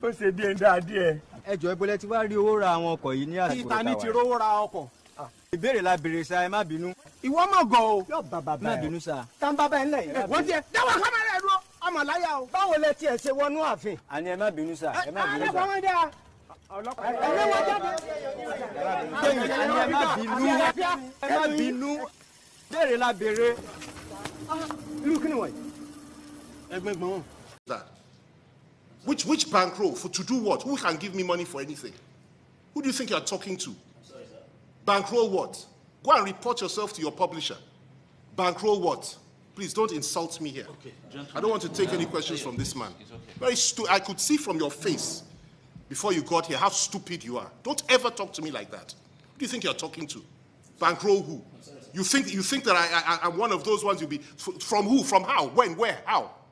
ó ṣe bí ẹni dáa díẹ̀. ẹ jọ̀ọ́ ibo lẹ ti wá rí owó ra àwọn ọkọ̀ yìí ní àsìkò ta ni ti rówó ra ọkọ̀. ìbéèrè la béèrè sa ẹ má bínú. ìwọ mọ̀ gan o. yóò bá bàbá má bínú sa. tá n bàbá ẹ ńlẹ̀ yìí. wọ́n tiẹ̀ dáwọ́ kámẹ́rà ẹ̀ dúró ọmọ láyà o. báwo lẹ tiẹ̀ ṣe wọnú ààfin. àní ẹ má bínú sa ẹ má bínú sa. ẹ má bínú béèrè la béèrè. irú kí ni wọ̀nyí. ẹgbẹ́gbọ́n. That. Which bankroll for to do what? Who can give me money for anything? Who do you think you're talking to? Bankroll what? Go and report yourself to your publisher. Bankroll what? Please don't insult me here. Okay, I don't want to take any questions from this man. Very I could see from your face before you got here how stupid you are. Don't ever talk to me like that. Who do you think you're talking to? Bankroll who? You think that I'm one of those ones you'll be from who? From how? When? Where? How?